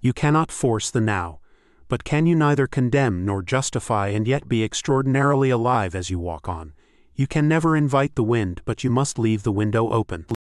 You cannot force the now, but can you neither condemn nor justify and yet be extraordinarily alive as you walk on? You can never invite the wind, but you must leave the window open.